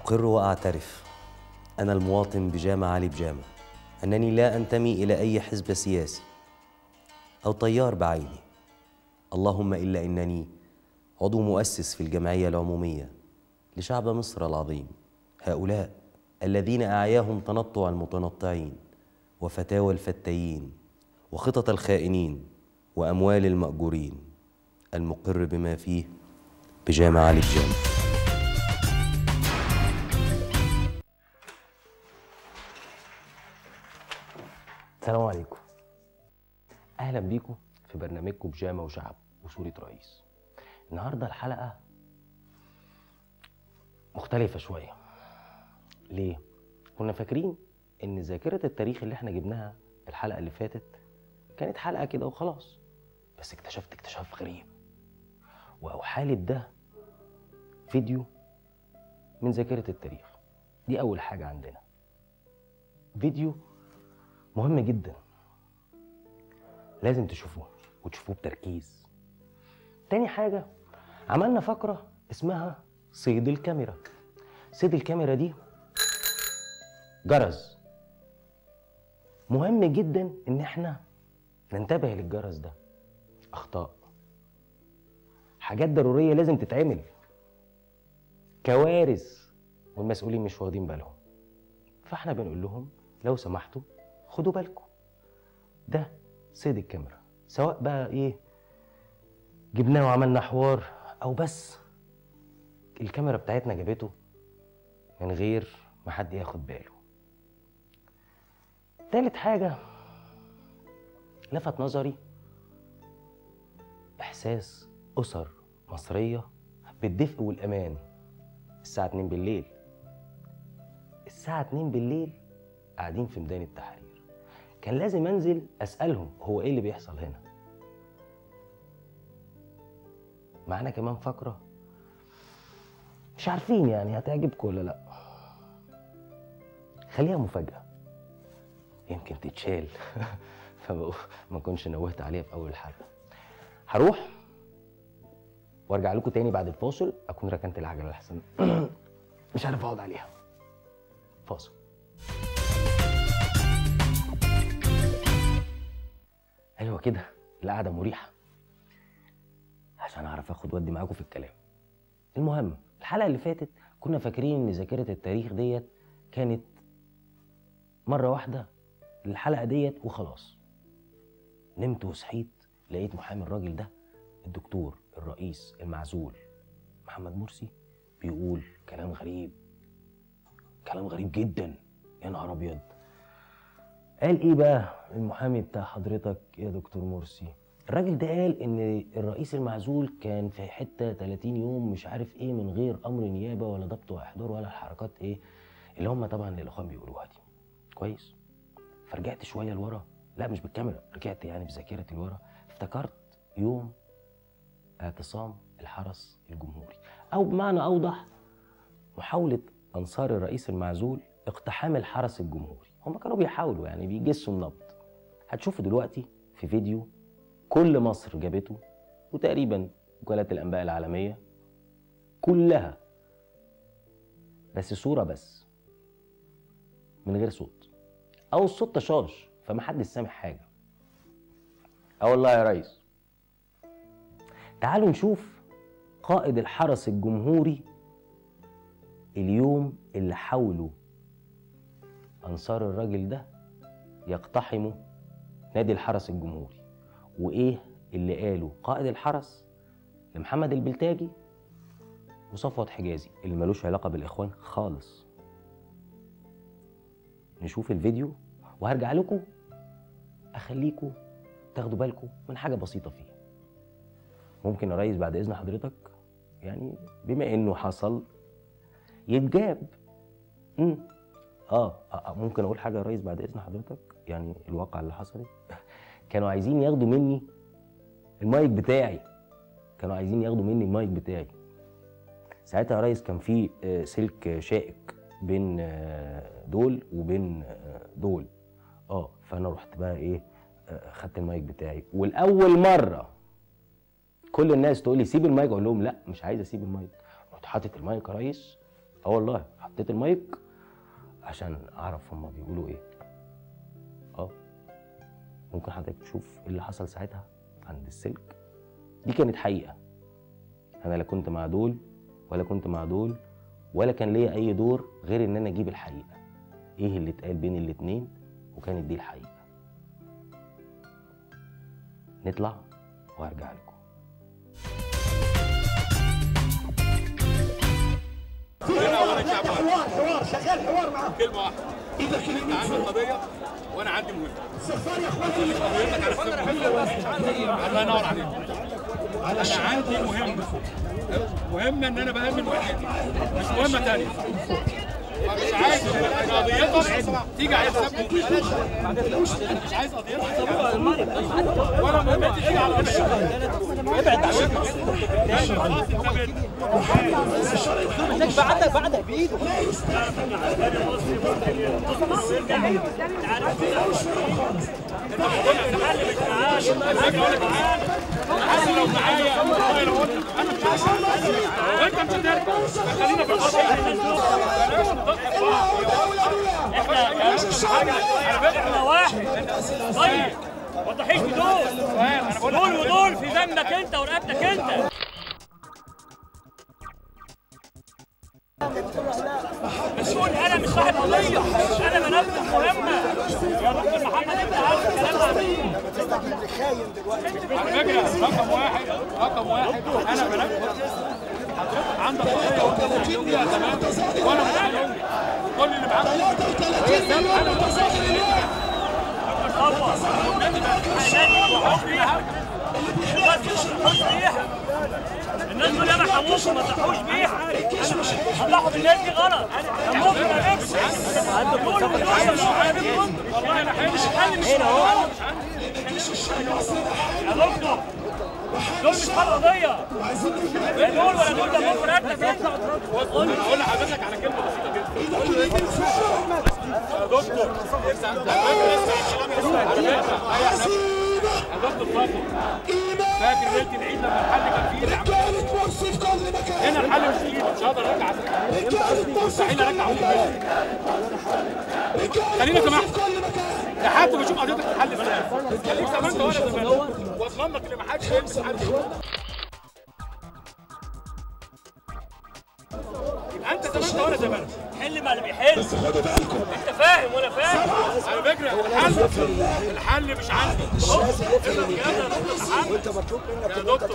أقر وأعترف أنا المواطن بجامة علي بجامة أنني لا أنتمي إلى أي حزب سياسي أو تيار بعيني، اللهم إلا أنني عضو مؤسس في الجمعية العمومية لشعب مصر العظيم، هؤلاء الذين أعياهم تنطع المتنطعين وفتاوى الفتايين وخطط الخائنين وأموال المأجورين، المقر بما فيه بجامة علي بجامة. السلام عليكم، أهلا بيكم في برنامجكم بجامة وشعب وصورة رئيس. النهاردة الحلقة مختلفة شوية. ليه؟ كنا فاكرين إن ذاكرة التاريخ اللي احنا جبناها الحلقة اللي فاتت كانت حلقة كده وخلاص، بس اكتشفت اكتشاف غريب وأوحالي ده فيديو من ذاكرة التاريخ. دي أول حاجة عندنا، فيديو مهم جدا لازم تشوفوه وتشوفوه بتركيز. تاني حاجة عملنا فقرة اسمها صيد الكاميرا. صيد الكاميرا دي جرس مهم جدا ان احنا ننتبه للجرس ده. اخطاء، حاجات ضرورية لازم تتعمل، كوارث والمسؤولين مش واخدين بالهم، فاحنا بنقول لهم لو سمحتوا خدوا بالكم. ده صيد الكاميرا، سواء بقى ايه جبناه وعملنا حوار او بس الكاميرا بتاعتنا جابته من غير ما حد ياخد باله. تالت حاجة لفت نظري احساس اسر مصرية بالدفء والامان الساعة 2 بالليل. الساعة 2 بالليل قاعدين في ميدان التحرير، كان لازم انزل اسألهم هو ايه اللي بيحصل هنا. معانا كمان فقرة مش عارفين يعني هتعجبكم ولا لا، خليها مفاجأة يمكن تتشال فما كنتش نوهت عليها في اول الحلقة. هروح وارجع لكم تاني بعد الفاصل، اكون ركنت العجلة لحسن مش عارف اقعد عليها. فاصل. ايوه كده القعدة مريحة عشان اعرف اخد ودي معاكم في الكلام. المهم الحلقة اللي فاتت كنا فاكرين ان ذاكرة التاريخ ديت كانت مرة واحدة الحلقة ديت وخلاص. نمت وصحيت لقيت محامي الراجل ده الدكتور الرئيس المعزول محمد مرسي بيقول كلام غريب، كلام غريب جدا. يا نهار ابيض، قال ايه بقى المحامي بتاع حضرتك يا دكتور مرسي؟ الراجل ده قال ان الرئيس المعزول كان في حته 30 يوم مش عارف ايه من غير امر نيابه ولا ضبط واحضار ولا الحركات ايه اللي هم طبعا الاخوان بيقولوها دي. كويس. فرجعت شويه لورا، لا مش بالكاميرا، رجعت يعني بذاكرتي لورا، افتكرت يوم اعتصام الحرس الجمهوري، او بمعنى اوضح محاوله انصار الرئيس المعزول اقتحام الحرس الجمهوري. هم كانوا بيحاولوا يعني بيجسوا النبض. هتشوفوا دلوقتي في فيديو كل مصر جابته وتقريبا وكالات الانباء العالميه كلها، بس صوره بس من غير صوت، او الصوت طشاش فما حدش سامع حاجه. والله يا ريس. تعالوا نشوف قائد الحرس الجمهوري اليوم اللي حاولوا انصار الراجل ده يقتحموا نادي الحرس الجمهوري، وايه اللي قاله قائد الحرس لمحمد البلتاجي وصفوت حجازي اللي ملوش علاقه بالاخوان خالص. نشوف الفيديو وهرجع لكم اخليكم تاخدوا بالكم من حاجه بسيطه فيه. ممكن يا ريس بعد اذن حضرتك يعني بما انه حصل يتجاب ممكن اقول حاجه يا ريس بعد اذن حضرتك؟ يعني الواقعه اللي حصلت كانوا عايزين ياخدوا مني المايك بتاعي، كانوا عايزين ياخدوا مني المايك بتاعي. ساعتها يا ريس كان في سلك شائك بين دول وبين دول، فانا رحت بقى ايه خدت المايك بتاعي. والاول مره كل الناس تقول لي سيب المايك، اقول لهم لا مش عايز اسيب المايك. رحت حاطط المايك يا ريس والله حطيت المايك عشان اعرف هما بيقولوا ايه. ممكن حضرتك تشوف ايه اللي حصل ساعتها عند السلك. دي كانت حقيقه، انا لا كنت مع دول ولا كنت مع دول، ولا كان ليا اي دور غير ان انا اجيب الحقيقه، ايه اللي اتقال بين الاتنين، وكانت دي الحقيقه. نطلع وهرجع لكم. حوار شغال حوار معاك. كلمه واحده، اذا انت عندك قضيه وانا عندي مهمه. استغفار يا اخواتي. الله ينور عليك. انا عندي مهمه ان انا بامن وحدتي، مش مهمه ثانيه. مش عايز قضيتك تيجي على حساب، مش عايز قضيتك ولا مهمتي تيجي على ابعد بعدك بايده. لو معايا انا مش عايز وانت مش هترجع، خلينا في احنا واحد. طيب ما تضحيش بدول، دول ودول في ذنبك انت ورقبتك انت. مسؤول، انا مش صاحب قضيه، انا بنفذ مهمه. يا دكتور محمد انت عارف الكلام ده. على فكره رقم واحد انا بنفذ. حضرتك عندك قضيه وانت موجود فيها تمام، وانا متعلم كل اللي معاك. الناس دول ما حموش وما ضحوش بيها. هضحوا بالناس دي غلط. ممكن انافس والله انا مش حل هنا اهو يا دكتور. دول مش حل قضيه، دول ولا دول، ده ممكن رقبتك انت. اقول لحضرتك على كلمه بسيطه جدا يا دكتور. يا دكتور فاضل، فاكر ليله العيد لما الحل كان في ايدي؟ هنا الحل مش في ايدي، مش هقدر ارجع. مستحيل ارجع. خلينا سماح لحد ما اشوف قضيتك تتحل ازاي. خليك زي ما انت وانا زي ما انا، واضمن لك ان ما حدش هيمسك حد. يبقى انت زي ما انت وانا زي ما انا. حل ما اللي بيحل. انت فاهم وانا فاهم. على فكره الحل مش عندي. وانت مطلوب منك يا دكتور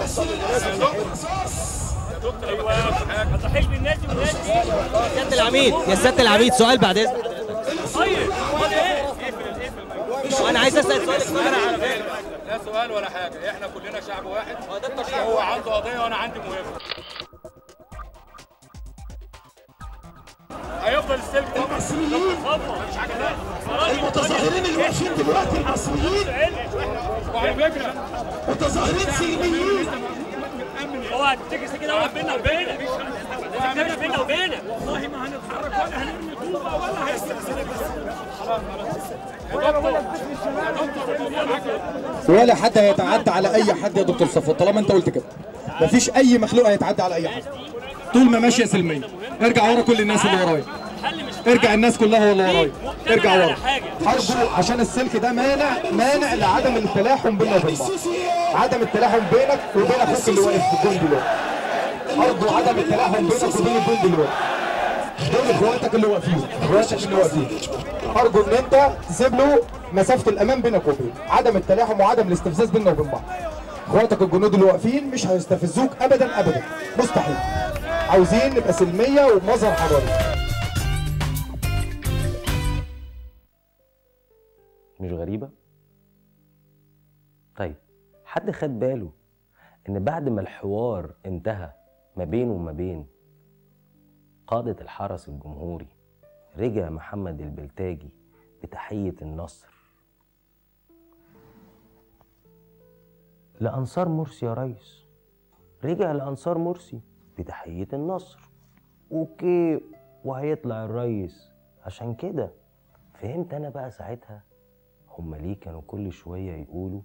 ايوه ما تضحيش بالناس دي والناس دي. يا سياده العميد، يا سياده العميد، سؤال بعد اذنك. طيب امال ايه؟ انا عايز اسال سؤال. على فكره لا سؤال ولا حاجه، احنا كلنا شعب واحد. هو عنده قضيه وانا عندي مهمه. هيفضل السلك مفيش حاجه ثانيه. المتظاهرين اللي واقفين دلوقتي المصريين وعلى فكره متظاهرين سلميين. اوعى تفتكر كده واقف بينا وبينك. تفتكر بينا وبينك. والله ما هنتحرك ولا هنرمي طوبه ولا هيستأذنك. ولا حد هيتعدى على اي حد يا دكتور صفوت، طالما انت قلت كده مفيش اي مخلوق هيتعدى على اي حد طول ما ماشيه سلميه. ارجع ورا كل الناس اللي ورايا، ارجع الناس كلها اللي ورايا، ارجع ورا. حربوا عشان السلك ده مانع لعدم التلاحم بيننا وبين بعض، عدم التلاحم بينك وبين اخوك اللي واقف في الجون دلوقتي. حربوا عدم التلاحم بينك وبين الجون دلوقتي. دول اخواتك اللي واقفين، ارجو ان انت تسيب له مسافه الامان بينك وبينه، عدم التلاحم وعدم الاستفزاز بيننا وبين بعض. اخواتك الجنود اللي واقفين مش هيستفزوك ابدا ابدا، مستحيل. عاوزين نبقى سلميه وبمظهر حضاري. مش غريبه؟ طيب حد خد باله ان بعد ما الحوار انتهى ما بينه وما بين قادة الحرس الجمهوري، رجع محمد البلتاجي بتحية النصر لأنصار مرسي يا ريس، رجع لأنصار مرسي بتحية النصر. اوكي، وهيطلع الريس. عشان كده فهمت انا بقى ساعتها هما ليه كانوا كل شوية يقولوا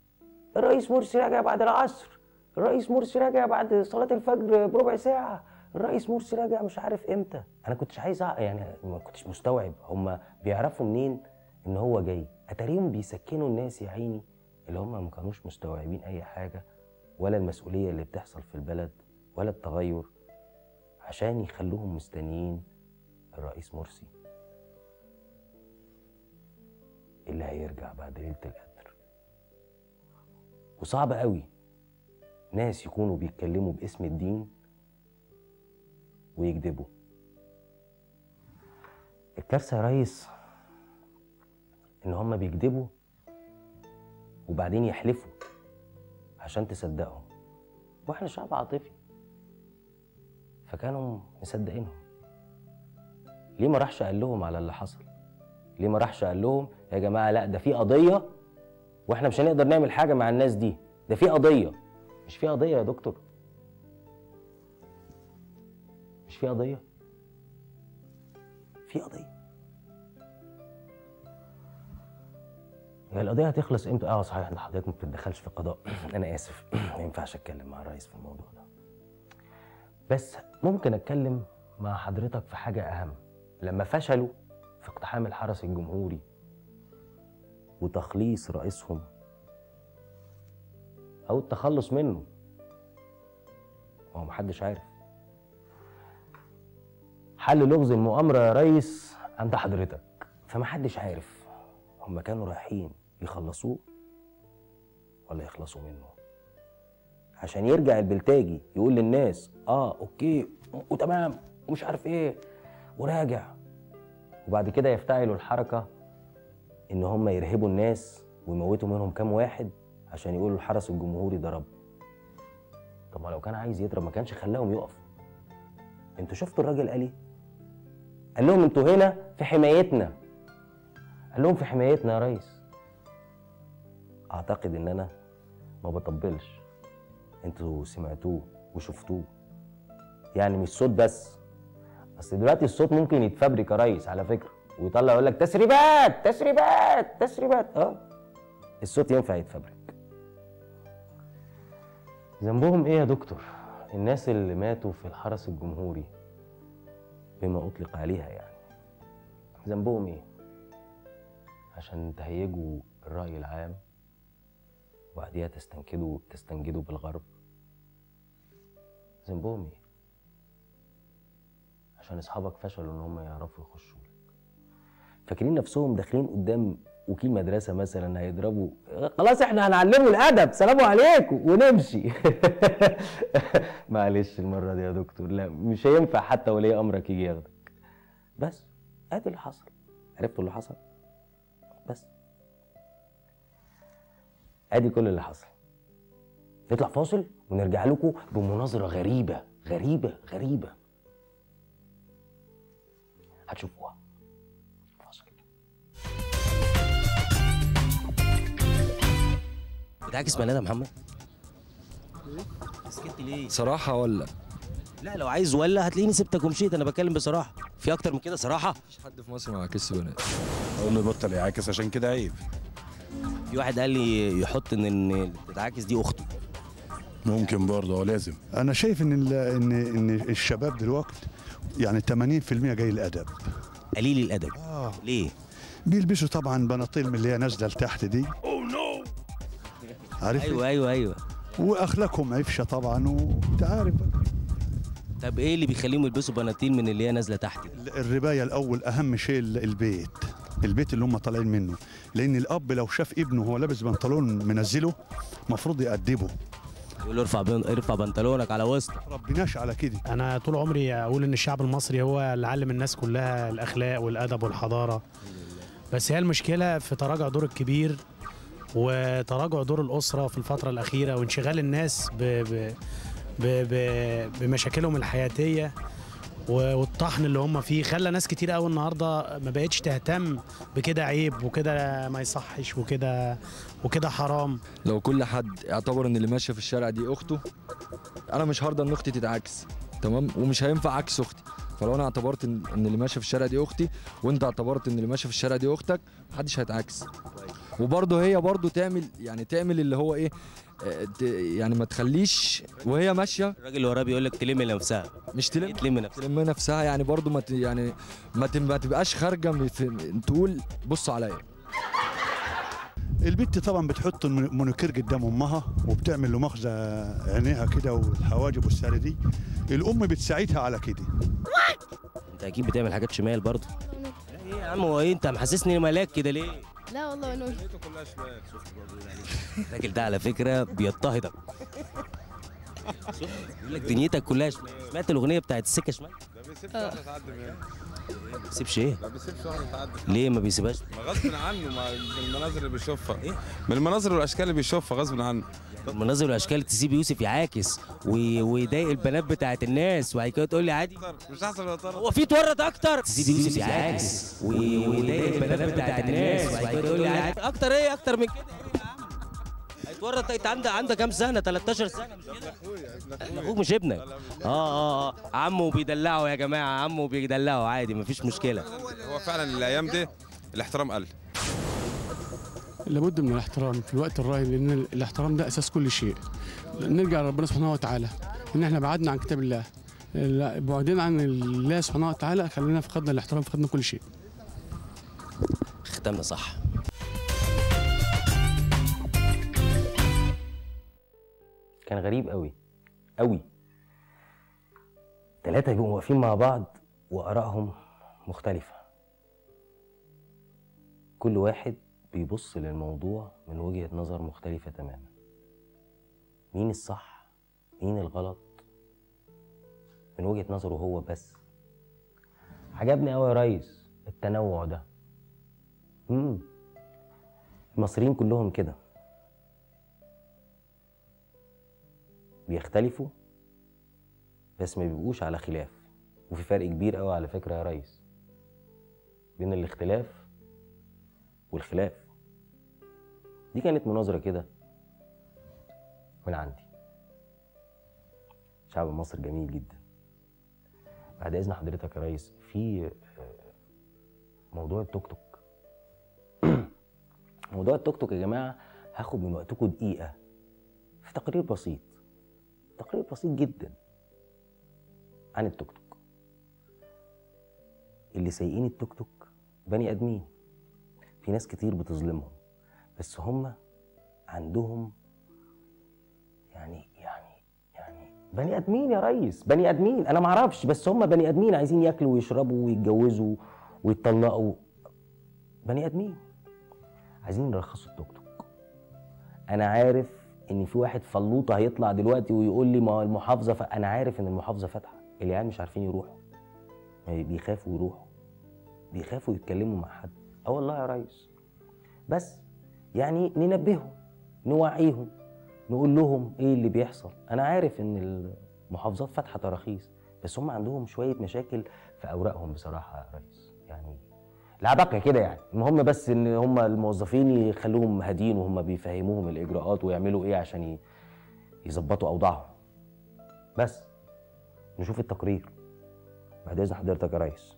الرئيس مرسي راجع بعد العصر، الرئيس مرسي راجع بعد صلاة الفجر بربع ساعة، الرئيس مرسي راجع مش عارف امتى. انا كنتش عايز يعني ما كنتش مستوعب هم بيعرفوا منين ان هو جاي. اتاريهم بيسكنوا الناس يا عيني اللي هم ما كانوش مستوعبين اي حاجه ولا المسؤوليه اللي بتحصل في البلد ولا التغير، عشان يخلوهم مستنيين الرئيس مرسي اللي هيرجع بعد ليله القدر. وصعب قوي ناس يكونوا بيتكلموا باسم الدين ويكذبوا. الكارثه يا ريس ان هم بيكذبوا وبعدين يحلفوا عشان تصدقهم، واحنا شعب عاطفي فكانوا مصدقينهم. ليه ما راحش قال لهم على اللي حصل؟ ليه ما راحش قال لهم يا جماعه لا ده في قضيه واحنا مش هنقدر نعمل حاجه مع الناس دي، ده في قضيه. مش في قضيه يا دكتور، مش في قضيه، في قضيه. هي القضيه هتخلص امتى؟ صحيح ان حضرتك ما بتتدخلش في القضاء. انا اسف ما ينفعش اتكلم مع الرئيس في الموضوع ده، بس ممكن اتكلم مع حضرتك في حاجه اهم. لما فشلوا في اقتحام الحرس الجمهوري وتخليص رئيسهم او التخلص منه، هو محدش عارف. حل لغز المؤامره يا ريس عند حضرتك، فمحدش عارف هم كانوا رايحين يخلصوه ولا يخلصوا منه، عشان يرجع البلتاجي يقول للناس اوكي وتمام ومش عارف ايه وراجع، وبعد كده يفتعلوا الحركه ان هم يرهبوا الناس ويموتوا منهم كام واحد عشان يقولوا الحرس الجمهوري ضرب. طب ما لو كان عايز يضرب ما كانش خلاهم يقفوا. انتوا شفتوا الراجل قال ايه؟ قال لهم انتوا هنا في حمايتنا. قال لهم في حمايتنا يا ريس. اعتقد ان انا ما بطبلش، انتوا سمعتوه وشفتوه، يعني مش صوت بس. اصل دلوقتي الصوت ممكن يتفبرك يا ريس على فكره، ويطلع يقول لك تسريبات تسريبات تسريبات. الصوت ينفع يتفبرك. ذنبهم ايه يا دكتور الناس اللي ماتوا في الحرس الجمهوري بما اطلق عليها؟ يعني ذنبهم ايه؟ عشان تهيجوا الرأي العام وبعديها تستنجدوا بالغرب؟ ذنبهم ايه؟ عشان اصحابك فشلوا ان هم يعرفوا يخشوا لك. فاكرين نفسهم داخلين قدام وكيل مدرسه مثلا هيضربوا، خلاص احنا هنعلمه الادب سلام عليكم ونمشي. معلش المره دي يا دكتور، لا مش هينفع حتى ولي امرك يجي ياخدك. بس ادي اللي حصل. عرفتوا اللي حصل؟ بس ادي كل اللي حصل. نطلع فاصل ونرجع لكم بمناظره غريبه غريبه غريبه هتشوفوها. فاصل. بتعكس بني ادم محمد؟ سكت ليه؟ صراحه ولا لا لو عايز ولا هتلاقيني سبتك ومشيت. انا بتكلم بصراحه، في اكتر من كده صراحه؟ مفيش حد في مصر ما يعكسش بنات. اقول له بطل يعاكس عشان كده عيب. في واحد قال لي يحط ان اللي بتتعاكس دي اخته. ممكن برضه هو لازم. انا شايف ان الشباب دلوقتي يعني 80% جاي الادب، قليل الادب. ليه؟ بيلبسوا طبعا بناطيل من اللي هي نازله لتحت دي. عارف؟ ايوه واخلاقهم عفشه طبعا وانت عارف. طب ايه اللي بيخليهم يلبسوا بناطيل من اللي هي نازله تحت؟ الربايه الاول اهم شيء البيت اللي هم طالعين منه، لان الاب لو شاف ابنه هو لابس بنطلون منزله المفروض يأدبه، يقول له ارفع بنطلونك على وسطك. ربناش على كده. انا طول عمري اقول ان الشعب المصري هو اللي علم الناس كلها الاخلاق والادب والحضاره، بس هي المشكله في تراجع دور الكبير وتراجع دور الاسره في الفتره الاخيره وانشغال الناس بمشاكلهم الحياتيه والطحن اللي هم فيه خلى ناس كتير قوي النهارده ما بقتش تهتم بكده عيب وكده ما يصحش وكده حرام. لو كل حد اعتبر ان اللي ماشيه في الشارع دي اخته، انا مش هرضى ان اختي تتعكس، تمام؟ ومش هينفع عكس اختي. فلو انا اعتبرت ان اللي ماشيه في الشارع دي اختي وانت اعتبرت ان اللي ماشيه في الشارع دي اختك، محدش هيتعكس. وبرضه هي برضه تعمل اللي هو ايه، يعني ما تخليش وهي ماشيه. الراجل اللي وراه بيقول لك تلم نفسها، مش تلم نفسها، تلم نفسها يعني برضو ما تبقاش خارجه تقول بص عليا. البنت طبعا بتحط المونوكير قدام امها وبتعمل له مخزة عينيها كده والحواجب والساري دي، الام بتساعدها على كده. انت اكيد بتعمل حاجات شمال برضه. ايه يا عم، هو ايه انت محسسني ملاك كده ليه؟ لا والله نور. كلها شمال. شفت برضه الراجل ده على فكره بيضطهدك. يقول لك دنيتك كلها شمال. سمعت الاغنيه بتاعت السكه شمال؟ ما بيسيبش واحده تعدي منها. ما بيسيبش ايه؟ ما بيسيبش واحده تعدي. ليه ما بيسيبهاش؟ ما غصب عنه، من المناظر اللي بيشوفها. ايه؟ من المناظر والاشكال اللي بيشوفها غصب عنه. المناظر والاشكال تسيب يوسف يعاكس ويضايق البنات بتاعت الناس وبعد كده تقول لي عادي؟ مش احسن ولا طرف؟ هو في تورط اكتر؟ تسيب يوسف يعاكس ويضايق البنات بتاعت الناس وبعد كده تقول لي عادي؟ اكتر ايه؟ اكتر من كده ايه يا عم؟ هيتورط. انت عندك كام سنه؟ 13 سنه مش كده؟ اخوك مش ابنك. عمه بيدلعه يا جماعه، عمه بيدلعه عادي مفيش مشكله. هو فعلا الايام دي الاحترام قل. لابد من الاحترام في الوقت الراهن، لان الاحترام ده اساس كل شيء. نرجع لربنا سبحانه وتعالى ان احنا بعدنا عن كتاب الله، بعدنا عن الله سبحانه وتعالى خلينا فقدنا الاحترام، فقدنا كل شيء. ختمنا صح. كان غريب قوي قوي. 3 بيبقوا واقفين مع بعض وآرائهم مختلفة، كل واحد بيبص للموضوع من وجهة نظر مختلفة تماما. مين الصح مين الغلط من وجهة نظره هو بس. عجبني قوي يا ريس التنوع ده. المصريين كلهم كده بيختلفوا بس ما بيبقوش على خلاف. وفي فرق كبير قوي على فكرة يا ريس بين الاختلاف والخلاف. دي كانت مناظرة كده من عندي. شعب مصر جميل جدا. بعد اذن حضرتك يا ريس في موضوع التوك توك. موضوع التوك توك يا جماعة هاخد من وقتكم دقيقة في تقرير بسيط، تقرير بسيط جدا عن التوك توك. اللي سايقين التوك توك بني ادمين، في ناس كتير بتظلمهم بس هم عندهم يعني بني ادمين يا ريس، بني ادمين. انا معرفش بس هم بني ادمين عايزين ياكلوا ويشربوا ويتجوزوا ويتطلقوا. بني ادمين عايزين يرخصوا التوك توك. انا عارف ان في واحد فلوطه هيطلع دلوقتي ويقول لي ما المحافظه انا عارف ان المحافظه فاتحه، العيال مش عارفين يروحوا، بيخافوا يروحوا، بيخافوا يتكلموا مع حد. والله يا ريس بس يعني ننبههم نوعيهم نقول لهم ايه اللي بيحصل. انا عارف ان المحافظات فاتحه تراخيص بس هم عندهم شويه مشاكل في اوراقهم بصراحه يا ريس، يعني العبقه كده يعني. المهم بس ان هم الموظفين يخلوهم هادين وهم بيفهموهم الاجراءات ويعملوا ايه عشان يظبطوا اوضاعهم. بس نشوف التقرير بعد اذن حضرتك يا ريس.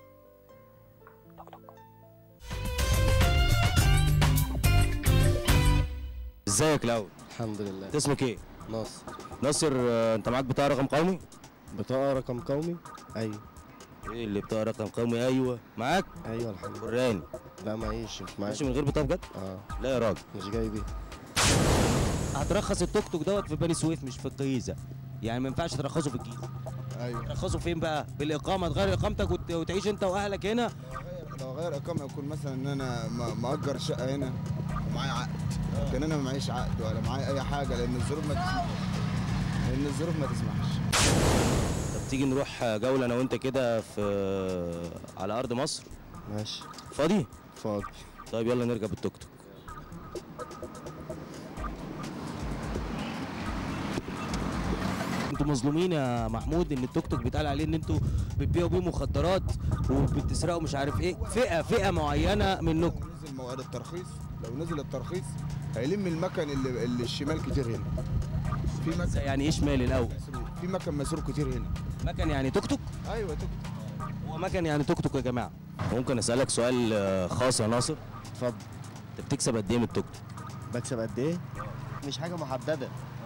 ازيك الاول؟ الحمد لله. انت اسمك ايه؟ ناصر. ناصر، انت معاك بطاقه رقم قومي؟ بطاقه رقم قومي؟ ايوه. ايه اللي بطاقه رقم قومي؟ ايوه معاك؟ ايوه الحمد لله. وراني. لا معيش، مش معايا. ماشي من غير بطاقه بجد؟ لا يا راجل مش جاي بيه. هترخص التوك توك دوت في بني سويف مش في الجيزه، يعني ما ينفعش ترخصه في الجيزه. ايوه. ترخصه فين بقى؟ بالاقامه، تغير اقامتك وتعيش انت واهلك هنا. لو غير اقامه يكون مثلا ان انا مأجر شقه هنا ومعايا عقد، لكن انا ما معيش عقد ولا معايا اي حاجه لان الظروف ما تسمحش. طب تيجي نروح جوله انا وانت كده على ارض مصر؟ ماشي. فاضي؟ فاضي. طيب يلا نركب التوك توك. انتوا مظلومين يا محمود ان التوك توك بيتقال عليه ان انتوا بتبيعوا بيه مخدرات وبتسرقوا مش عارف ايه. فئه معينه منكم. نزل موعد الترخيص، لو نزل الترخيص هيلم المكن اللي الشمال كتير هنا. في مكن يعني ايه شمال الاول؟ في مكن مسروق كتير هنا. مكن يعني توك توك؟ ايوه توك توك. هو مكن يعني توك توك يا جماعه. ممكن اسالك سؤال خاص يا ناصر؟ اتفضل. انت بتكسب قد ايه من التوك توك؟ بكسب قد ايه؟ مش حاجه محدده.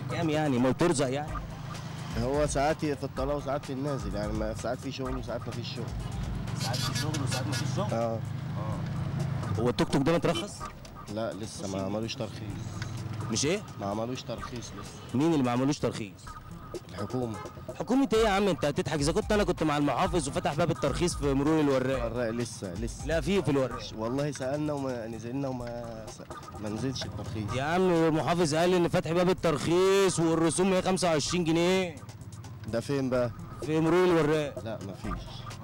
كام يعني؟ ما بترزق يعني؟ هو ساعات في الطلاق وساعات في النازل، يعني ساعات في شغل وساعات ما فيش شغل. ساعات في شغل وساعات ما فيش شغل؟ اه. هو التوك توك ده مترخص؟ لا لسه ما عملوش ترخيص. مش ايه؟ ما عملوش ترخيص لسه. مين اللي ما عملوش ترخيص؟ الحكومة. حكومة ايه يا عم؟ انت هتضحك. اذا انا كنت مع المحافظ وفتح باب الترخيص في مرور الوراق. لسه. لا في الوراق. والله سألنا وما نزلنا ما نزلش الترخيص. يا عم المحافظ قال ان فتح باب الترخيص والرسوم هي 25 جنيه. ده فين بقى؟ في مرور الوراق. لا مفيش.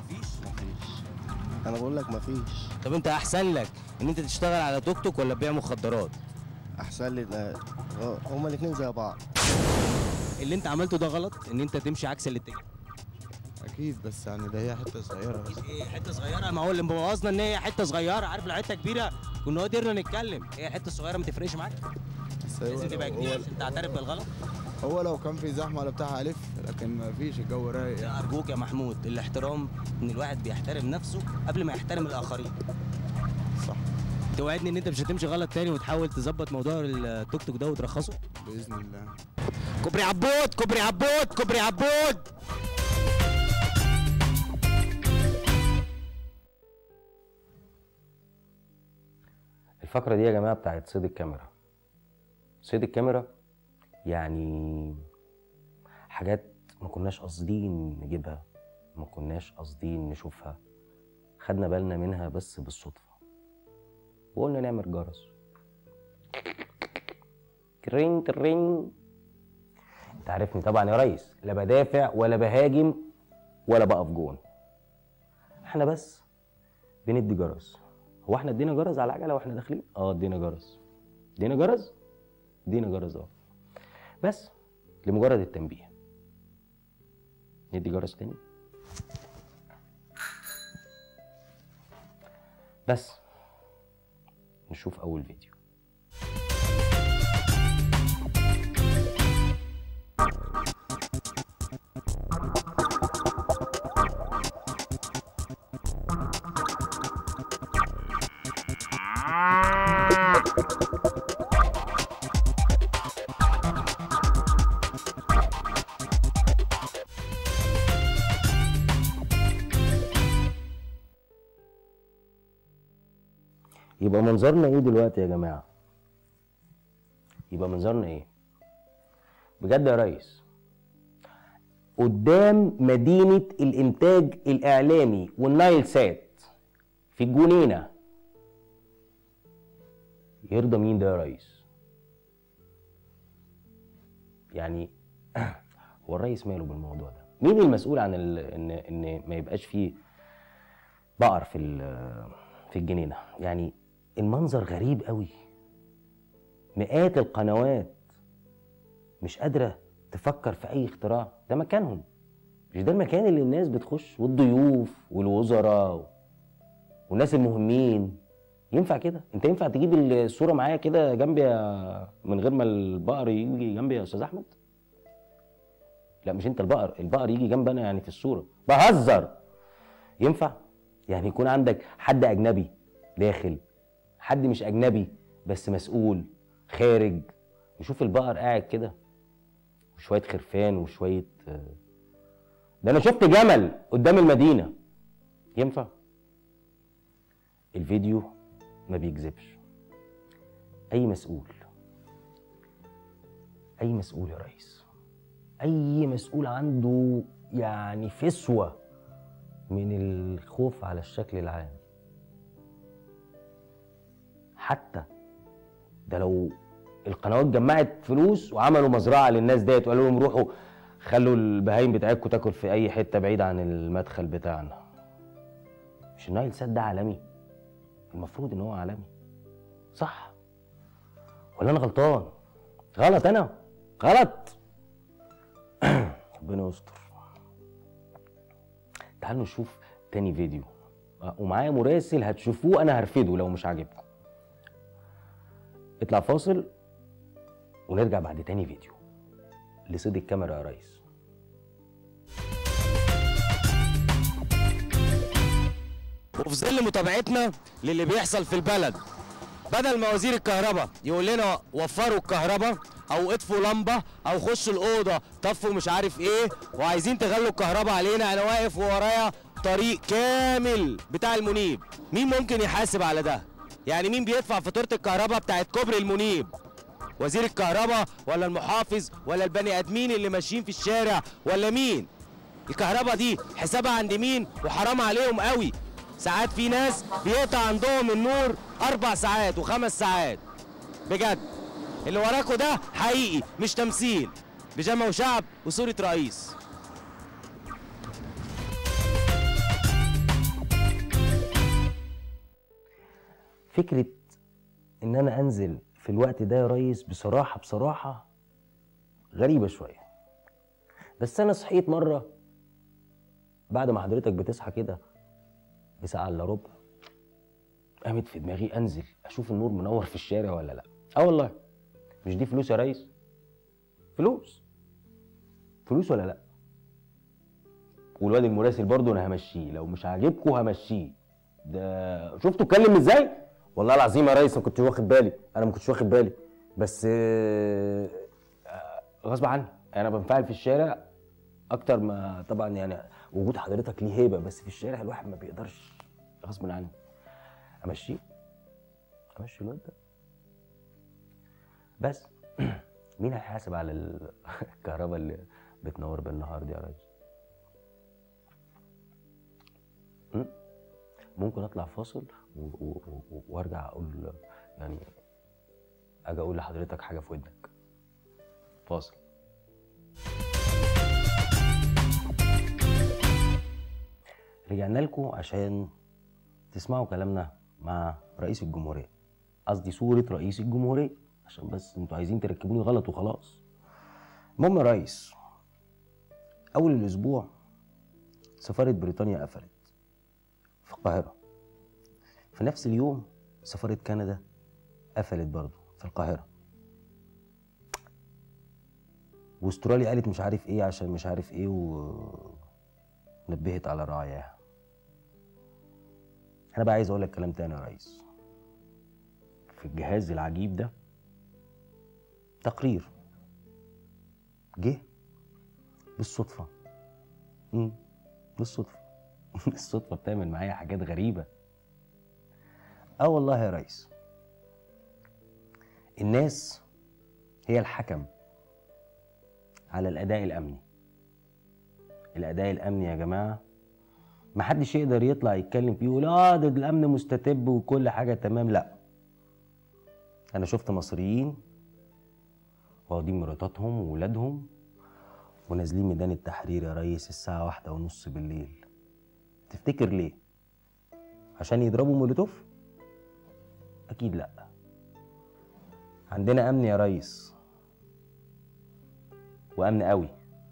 انا بقول لك مفيش. طب انت احسن لك ان انت تشتغل على توك توك ولا تبيع مخدرات؟ احسن لي. هما الاثنين زي بعض. اللي انت عملته ده غلط، ان انت تمشي عكس الاتجاه. اكيد، بس يعني ده هي حته صغيره بس. ايه حته صغيره؟ ما هو اللي مبوظنا ان هي حته صغيره. عارف لو حته كبيره كنا قدرنا نتكلم. هي حته صغيره ما تفرقش معاك. لازم تبقى كبير عشان تعترف بالغلط. هو لو كان في زحمه ولا بتاع الف، لكن ما فيش، الجو رايق يعني. ارجوك يا محمود، الاحترام ان الواحد بيحترم نفسه قبل ما يحترم الاخرين. صح. توعدني ان انت مش هتمشي غلط تاني وتحاول تظبط موضوع التوك توك ده وترخصه؟ باذن الله. كوبري عبود، كوبري عبود، كوبري عبود. الفقرة دي يا جماعة بتاعت صيد الكاميرا. صيد الكاميرا يعني حاجات ما كناش قاصدين نجيبها، ما كناش قاصدين نشوفها، خدنا بالنا منها بس بالصدفة وقلنا نعمل جرس كرين كرين. انت عارفني طبعا يا ريس، لا بدافع ولا بهاجم ولا بقف جون، احنا بس بندي جرس. هو احنا ادينا جرس على العجله واحنا داخلين؟ ادينا جرس. ادينا جرس؟ ادينا جرس بس لمجرد التنبيه. ندي جرس تاني بس نشوف اول فيديو. يبقى منظرنا ايه دلوقتي يا جماعه؟ يبقى منظرنا ايه بجد يا ريس؟ قدام مدينه الانتاج الاعلامي والنايل سات في الجنينه. يرضى مين ده يا ريس؟ يعني هو الريس ماله بالموضوع ده؟ مين المسؤول عن ان ما يبقاش فيه بقر في الجنينه؟ يعني المنظر غريب قوي. مئات القنوات مش قادره تفكر في اي اختراع. ده مكانهم، مش ده المكان اللي الناس بتخش والضيوف والوزراء والناس المهمين. ينفع كده؟ انت ينفع تجيب الصوره معايا كده جنبي من غير ما البقر يجي جنبي يا استاذ احمد؟ لا مش انت، البقر يجي جنبي انا يعني في الصوره. بهزر. ينفع يعني يكون عندك حد اجنبي داخل، حد مش اجنبي بس مسؤول خارج، يشوف البقر قاعد كده وشويه خرفان وشويه ده انا شفت جمل قدام المدينه. ينفع؟ الفيديو ما بيكذبش. اي مسؤول يا ريس، اي مسؤول عنده يعني فسوه من الخوف على الشكل العام، حتى ده لو القنوات جمعت فلوس وعملوا مزرعه للناس ديت وقالوا لهم روحوا خلوا البهايم بتاعتكم تاكل في اي حته بعيد عن المدخل بتاعنا. مش النايل سات ده عالمي؟ المفروض ان هو عالمي، صح ولا انا غلطان؟ غلط، انا غلط. ربنا يستر. تعالوا نشوف تاني فيديو ومعايا مراسل هتشوفوه، انا هرفده لو مش عاجبكم. اطلع فاصل ونرجع بعد تاني فيديو لصيد الكاميرا يا ريس. وفي ظل متابعتنا للي بيحصل في البلد، بدل ما وزير الكهرباء يقول لنا وفروا الكهرباء او اطفوا لمبه او خشوا الاوضه طفوا مش عارف ايه وعايزين تغلوا الكهرباء علينا. انا واقف وورايا طريق كامل بتاع المنيب، مين ممكن يحاسب على ده؟ يعني مين بيدفع فاتوره الكهرباء بتاعت كوبري المنيب؟ وزير الكهرباء ولا المحافظ ولا البني ادمين اللي ماشيين في الشارع ولا مين؟ الكهرباء دي حسابها عند مين؟ وحرام عليهم قوي. ساعات في ناس بيقطع عندهم النور 4 ساعات و5 ساعات. بجد اللي وراكوا ده حقيقي مش تمثيل. بيجامه وشعب وصورة رئيس. فكرة ان انا انزل في الوقت ده يا ريس بصراحة غريبة شوية. بس انا صحيت مرة بعد ما حضرتك بتصحى كده بساعة الا ربع، قامت في دماغي انزل اشوف النور منور في الشارع ولا لا. والله مش دي فلوس يا ريس؟ فلوس ولا لا؟ والواد المراسل برضه انا همشيه، لو مش عاجبكم همشيه. ده شفتوا اتكلم ازاي؟ والله العظيم يا ريس ما كنتش واخد بالي، انا ما كنتش واخد بالي، بس غصب عني انا بنفعل في الشارع اكتر ما طبعا يعني وجود حضرتك ليه هيبه، بس في الشارع الواحد ما بيقدرش غصب عني. امشي الواد ده بس. مين هيحاسب على الكهرباء اللي بتنور بالنهار دي يا ريس؟ ممكن اطلع فاصل وارجع اقول يعني اجي اقول لحضرتك حاجه في ودنك. فاصل. رجعنا لكم عشان تسمعوا كلامنا مع رئيس الجمهوريه، قصدي صوره رئيس الجمهوريه، عشان بس انتوا عايزين تركبوني غلط وخلاص. المهم يا ريس، اول الاسبوع سفاره بريطانيا قفلت في القاهره. في نفس اليوم سفاره كندا قفلت برضه في القاهره. واستراليا قالت مش عارف ايه عشان مش عارف ايه ونبهت على رعاياها. انا بقى عايز اقول لك كلام تاني يا ريس. في الجهاز العجيب ده تقرير جه بالصدفه. بالصدفه. الصدفه بتعمل معايا حاجات غريبه. والله يا ريس، الناس هي الحكم على الاداء الامني. الاداء الامني يا جماعه محدش يقدر يطلع يتكلم فيه ويقول ده الامن مستتب وكل حاجه تمام. لا، انا شفت مصريين واخدين مراتاتهم وولادهم ونازلين ميدان التحرير يا ريس الساعه 1:30 بالليل. تفتكر ليه؟ عشان يضربوا مولوتوف؟ اكيد لا. عندنا امن يا ريس، وامن قوي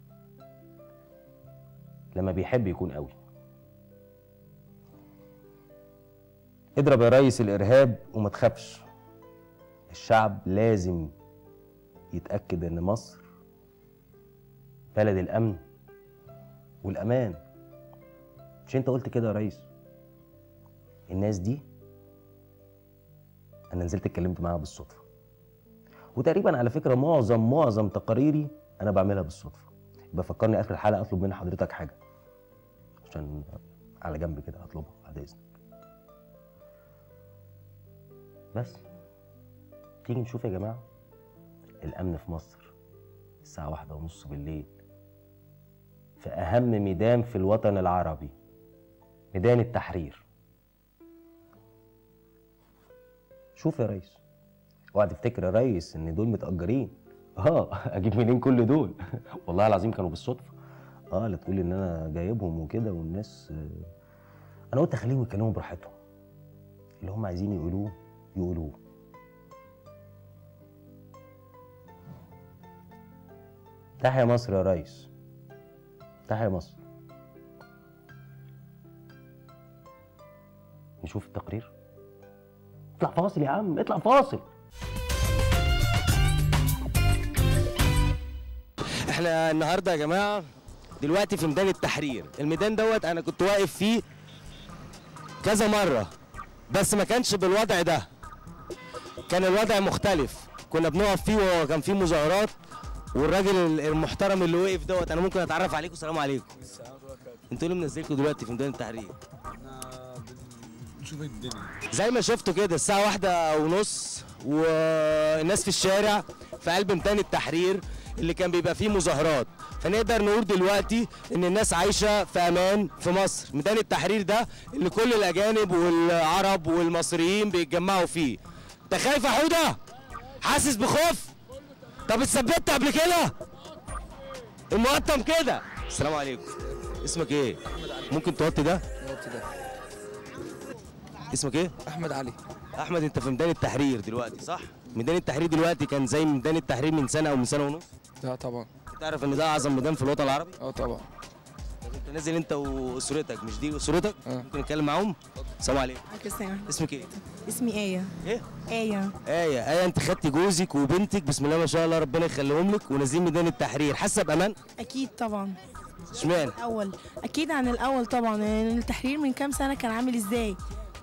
لما بيحب يكون قوي. اضرب يا ريس الارهاب وما تخافش. الشعب لازم يتاكد ان مصر بلد الامن والامان. مش انت قلت كده يا ريس؟ الناس دي انا نزلت اتكلمت معاها بالصدفه، وتقريبا على فكره معظم تقاريري انا بعملها بالصدفه. يبقى فكرني اخر الحلقه اطلب من حضرتك حاجه عشان على جنب كده اطلبها بعد اذنك. بس تيجي نشوف يا جماعه الامن في مصر الساعه 1:30 بالليل في اهم ميدان في الوطن العربي، ميدان التحرير. شوف يا ريس، اوعى تفتكر يا ريس ان دول متأجرين. اجيب منين كل دول؟ والله العظيم كانوا بالصدفه. لا تقول ان انا جايبهم وكده والناس. انا قلت اخليهم يتكلموا براحتهم، اللي هم عايزين يقولوه. تحيا مصر يا ريس، تحيا مصر. نشوف التقرير. اطلع فاصل يا عم، اطلع فاصل. احنا النهارده يا جماعه دلوقتي في ميدان التحرير. الميدان دوت انا كنت واقف فيه كذا مره، بس ما كانش بالوضع ده، كان الوضع مختلف. كنا بنقف فيه وهو كان فيه مظاهرات، والراجل المحترم اللي وقف دوت، انا ممكن اتعرف عليكم؟ السلام عليكم. انتوا اللي منزلكم دلوقتي في ميدان التحرير؟ نشوف الدنيا زي ما شفتوا كده الساعة 1:30 والناس في الشارع في قلب ميدان التحرير اللي كان بيبقى فيه مظاهرات، فنقدر نقول دلوقتي ان الناس عايشة في امان في مصر. ميدان التحرير ده اللي كل الاجانب والعرب والمصريين بيتجمعوا فيه. انت خايف يا حودة؟ حاسس بخوف؟ طب اتثبت قبل كده؟ المقطم كده. السلام عليكم. اسمك ايه؟ ممكن توطي ده؟ اسمك ايه؟ احمد علي. احمد، انت في ميدان التحرير دلوقتي صح؟ ميدان التحرير دلوقتي كان زي ميدان التحرير من سنه او من سنه ونص؟ لا طبعا. تعرف ان ده اعظم ميدان في الوطن العربي؟ طبعا. طب انت نازل انت واسرتك، مش دي اسرتك؟ ممكن نتكلم معاهم؟ السلام عليكم. السلام. اسمك ايه؟ اسمي آية. ايه؟ آية. آية، انت خدتي جوزك وبنتك بسم الله ما شاء الله ربنا يخليهم لك ونازلين ميدان التحرير، حاسه بامان؟ أكيد طبعا. اشمعنى؟ الأول أكيد عن الأول طبعا، يعني التحرير من كام سنة كان عامل إزاي؟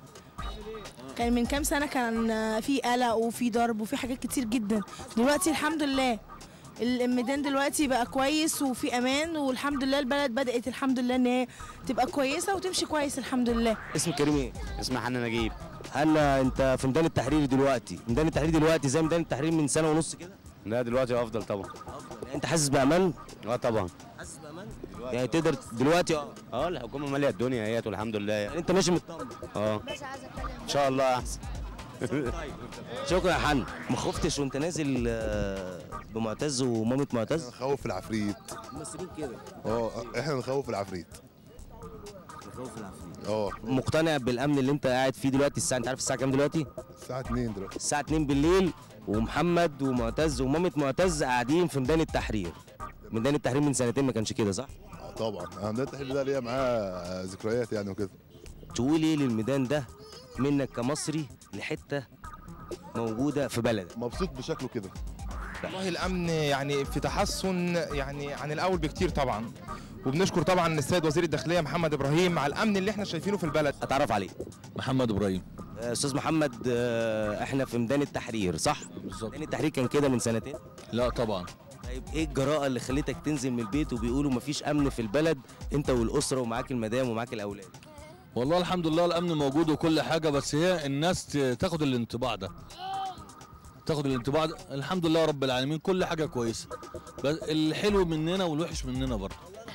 كان من كام سنة كان في قلق وفي ضرب وفي حاجات كتير جدا. دلوقتي الحمد لله الميدان دلوقتي بقى كويس وفي امان، والحمد لله البلد بدأت الحمد لله ان هي تبقى كويسة وتمشي كويس الحمد لله. اسمك كريم ايه؟ اسمي حنا نجيب. حنا، انت في ميدان التحرير دلوقتي، ميدان التحرير دلوقتي زي ميدان التحرير من سنة ونص كده؟ لا دلوقتي افضل طبعا. يعني انت حاسس بامان؟ طبعا. حاسس بامان؟ يعني تقدر دلوقتي الحكومه ماليه الدنيا اهيت والحمد لله. يعني انت ماشي مطمن؟ ان شاء الله احسن. شكرا يا حنا. ما خفتش وانت نازل بمعتز ومامة معتز؟ نخوف العفريت. ممثلين كده. احنا نخوف العفريت. نخوف العفريت. مقتنع بالامن اللي انت قاعد فيه دلوقتي؟ الساعه، انت عارف الساعه كام دلوقتي؟ الساعه 2 دلوقتي. الساعه 2 بالليل ومحمد ومعتز ومامة معتز قاعدين في ميدان التحرير. ميدان التحرير من سنتين ما كانش كده صح؟ طبعا. ميدان التحرير ده ليا معاه ذكريات يعني وكده. تقول ايه للميدان ده منك كمصري لحته موجوده في بلدك؟ مبسوط بشكله كده. والله الامن يعني في تحسن يعني عن الاول بكتير طبعا، وبنشكر طبعا السيد وزير الداخليه محمد ابراهيم على الامن اللي احنا شايفينه في البلد. اتعرف عليه. محمد ابراهيم. استاذ محمد، احنا في ميدان التحرير صح؟ بالظبط. ميدان التحرير كان كده من سنتين؟ لا طبعا. طيب ايه الجراءه اللي خلتك تنزل من البيت وبيقولوا مفيش امن في البلد انت والاسره ومعاك المدام ومعاك الاولاد؟ والله الحمد لله الامن موجود وكل حاجه، بس هي الناس تاخد الانطباع ده، تاخد الانطباع ده. الحمد لله رب العالمين كل حاجه كويسه، بس الحلو مننا والوحش مننا برضه.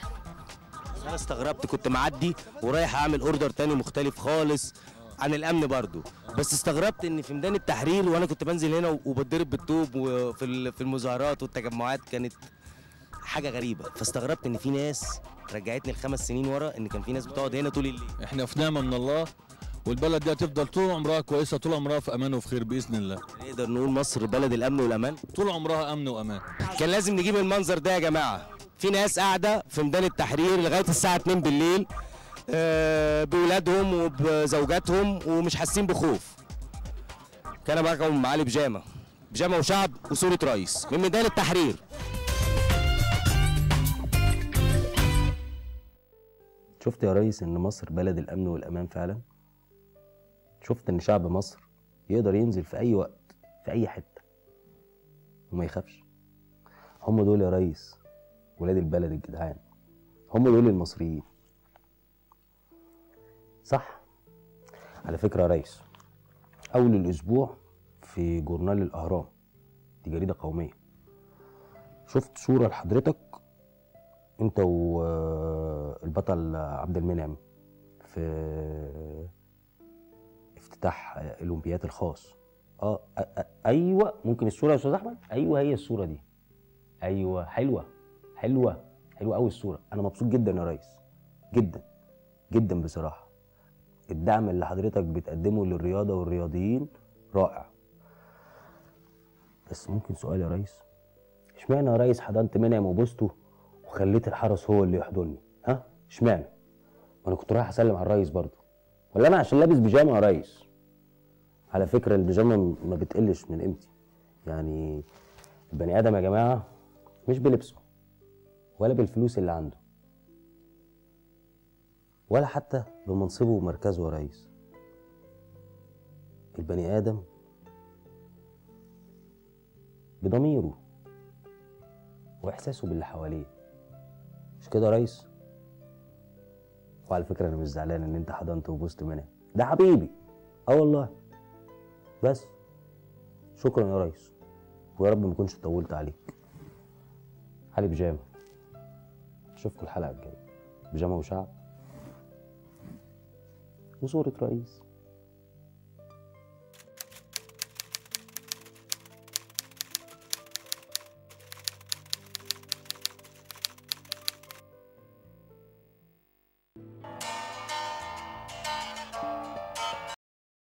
انا استغربت، كنت معدي ورايح اعمل اوردر تاني مختلف خالص عن الامن برضه، بس استغربت ان في ميدان التحرير وانا كنت بنزل هنا وبتضرب بالطوب وفي المظاهرات والتجمعات كانت حاجه غريبه، فاستغربت ان في ناس رجعتني ل5 سنين ورا، ان كان في ناس بتقعد هنا طول الليل. احنا في نعمه من الله، والبلد دي هتفضل طول عمرها كويسه، طول عمرها في امان وفي خير باذن الله. نقدر نقول مصر بلد الامن والامان؟ طول عمرها امن وامان. كان لازم نجيب المنظر ده يا جماعه. في ناس قاعده في ميدان التحرير لغايه الساعه 2 بالليل بولادهم وبزوجاتهم ومش حاسين بخوف. كان معاكم معالي بيجامه وشعب وصوره رئيس من ميدان التحرير. شفت يا ريس ان مصر بلد الامن والامان فعلا؟ شفت ان شعب مصر يقدر ينزل في اي وقت في اي حته وما يخافش؟ هم دول يا ريس ولاد البلد الجدعان، هم دول المصريين صح. على فكره يا ريس، اول الاسبوع في جورنال الاهرام، دي جريده قوميه، شفت صوره لحضرتك انت والبطل عبد المنعم في افتتاح الاولمبياد الخاص. ايوه، ممكن الصوره يا استاذ احمد؟ ايوه هي الصوره دي. ايوه حلوه قوي الصوره. انا مبسوط جدا يا ريس، جدا جدا بصراحه. الدعم اللي حضرتك بتقدمه للرياضه والرياضيين رائع. بس ممكن سؤال يا ريس؟ اشمعنى يا ريس حضنت منعم وبوسته وخليت الحرس هو اللي يحضني؟ ها؟ اشمعنى؟ وانا كنت رايح اسلم على الريس برضه، ولا انا عشان لابس بيجامه يا ريس؟ على فكره البيجامه ما بتقلش من قيمتي. يعني البني ادم يا جماعه مش بلبسه ولا بالفلوس اللي عنده ولا حتى بمنصبه ومركزه يا ريس. البني ادم بضميره واحساسه باللي حواليه. مش كده يا ريس؟ وعلى فكره انا مش زعلان ان انت حضنت وبوست منها، ده حبيبي. اه والله. بس شكرا يا ريس، ويا رب ما اكونش طولت عليك. علي بيجامه. اشوفكم الحلقه الجايه. بيجامه وشعب وصوره رئيس.